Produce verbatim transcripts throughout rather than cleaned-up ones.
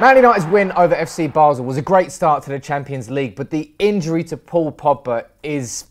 Man United's win over F C Basel was a great start to the Champions League, but the injury to Paul Pogba is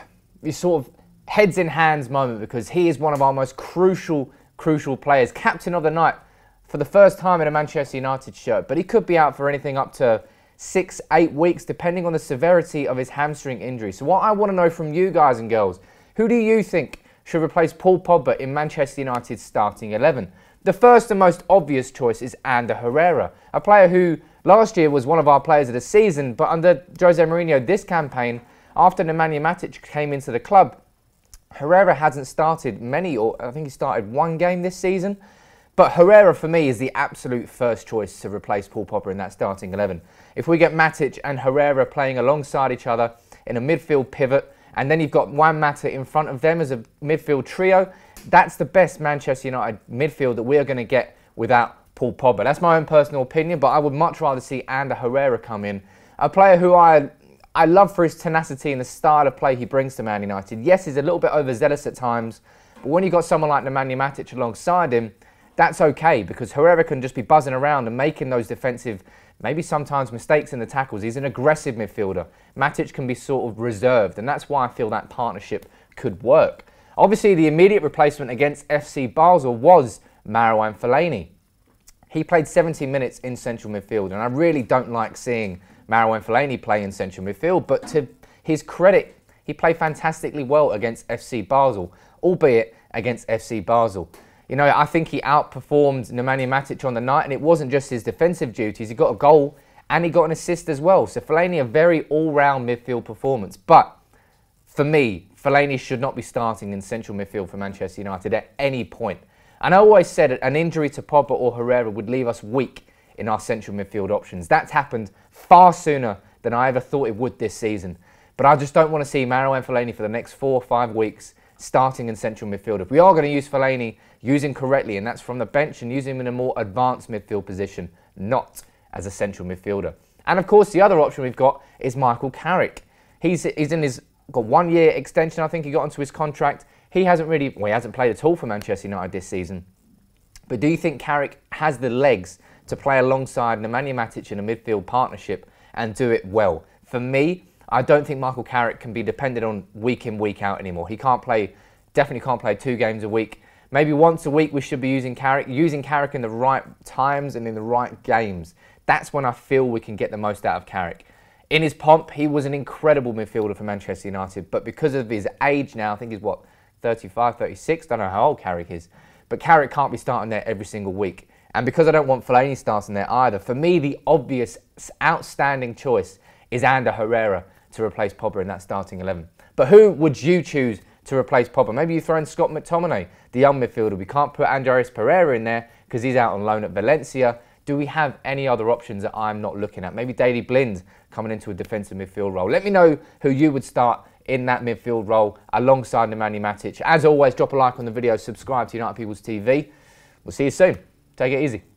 a sort of heads in hands moment because he is one of our most crucial, crucial players. Captain of the night for the first time in a Manchester United shirt, but he could be out for anything up to six, eight weeks, depending on the severity of his hamstring injury. So what I want to know from you guys and girls, who do you think should replace Paul Pogba in Manchester United's starting eleven? The first and most obvious choice is Ander Herrera, a player who last year was one of our players of the season, but under Jose Mourinho this campaign, after Nemanja Matic came into the club, Herrera hasn't started many, or I think he started one game this season. But Herrera, for me, is the absolute first choice to replace Paul Pogba in that starting eleven. If we get Matic and Herrera playing alongside each other in a midfield pivot, and then you've got Juan Mata in front of them as a midfield trio, that's the best Manchester United midfield that we're going to get without Paul Pogba. That's my own personal opinion, but I would much rather see Ander Herrera come in. A player who I, I love for his tenacity and the style of play he brings to Man United. Yes, he's a little bit overzealous at times, but when you've got someone like Nemanja Matic alongside him, that's okay, because Herrera can just be buzzing around and making those defensive, maybe sometimes mistakes in the tackles. He's an aggressive midfielder. Matic can be sort of reserved, and that's why I feel that partnership could work. Obviously, the immediate replacement against F C Basel was Marouane Fellaini. He played seventy minutes in central midfield, and I really don't like seeing Marouane Fellaini play in central midfield, but to his credit, he played fantastically well against F C Basel, albeit against F C Basel. You know, I think he outperformed Nemanja Matic on the night, and it wasn't just his defensive duties. He got a goal and he got an assist as well. So Fellaini, a very all-round midfield performance. But for me, Fellaini should not be starting in central midfield for Manchester United at any point. And I always said an injury to Pogba or Herrera would leave us weak in our central midfield options. That's happened far sooner than I ever thought it would this season. But I just don't want to see Marouane Fellaini for the next four or five weeks starting in central midfield. If we are going to use Fellaini, use him correctly, and that's from the bench, and use him in a more advanced midfield position, not as a central midfielder. And of course, the other option we've got is Michael Carrick. He's, he's in his got one year extension, I think he got onto his contract. He hasn't really, well, he hasn't played at all for Manchester United this season. But do you think Carrick has the legs to play alongside Nemanja Matic in a midfield partnership and do it well? For me, I don't think Michael Carrick can be dependent on week in, week out anymore. He can't play, definitely can't play two games a week. Maybe once a week we should be using Carrick, using Carrick in the right times and in the right games. That's when I feel we can get the most out of Carrick. In his pomp, he was an incredible midfielder for Manchester United, but because of his age now, I think he's what, thirty-five, thirty-six, don't know how old Carrick is, but Carrick can't be starting there every single week. And because I don't want Fellaini starting there either, for me the obvious outstanding choice is Ander Herrera to replace Pogba in that starting eleven. But who would you choose to replace Pogba? Maybe you throw in Scott McTominay, the young midfielder. We can't put Andreas Pereira in there because he's out on loan at Valencia. Do we have any other options that I'm not looking at? Maybe Daley Blind coming into a defensive midfield role. Let me know who you would start in that midfield role alongside Nemanja Matic. As always, drop a like on the video, subscribe to United People's T V. We'll see you soon. Take it easy.